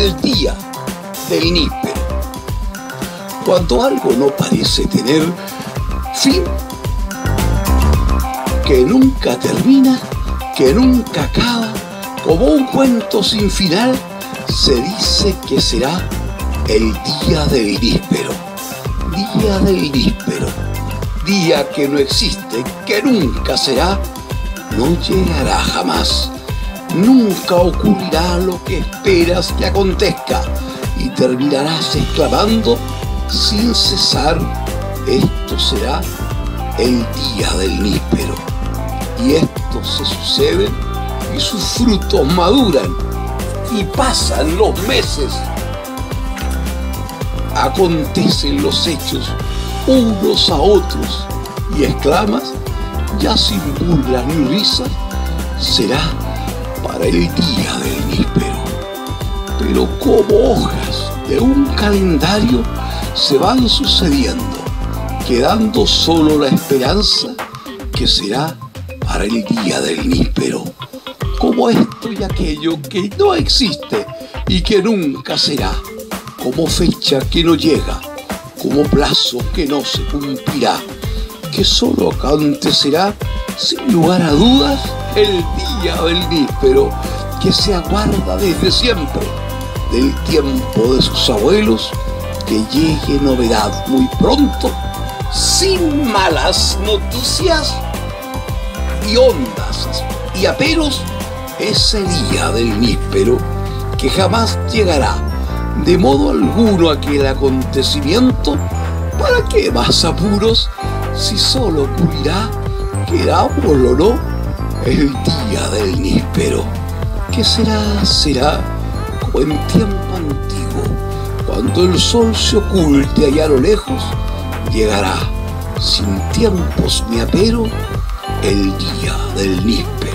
el día del níspero. Cuando algo no parece tener fin, que nunca termina, que nunca acaba, como un cuento sin final, se dice que será el día del níspero. Día del níspero. Día que no existe, que nunca será, no llegará jamás. Nunca ocurrirá lo que esperas que acontezca y terminarás exclamando sin cesar: esto será el día del níspero. Y esto se sucede y sus frutos maduran y pasan los meses. Acontecen los hechos unos a otros y exclamas, ya sin burlas ni risas, será para el día del níspero. Pero como hojas de un calendario se van sucediendo, quedando solo la esperanza que será para el día del níspero. Como esto y aquello que no existe y que nunca será, como fecha que no llega, como plazo que no se cumplirá, que solo acontecerá sin lugar a dudas el día del níspero, que se aguarda desde siempre, del tiempo de sus abuelos, que llegue novedad muy pronto, sin malas noticias y ondas y aperos, ese día del níspero que jamás llegará de modo alguno aquel acontecimiento. ¿Para qué más apuros si solo ocurrirá, querámoslo o no, el día del níspero? ¿Qué será como en tiempo antiguo, cuando el sol se oculte allá a lo lejos? Llegará sin tiempos ni apero el día del níspero.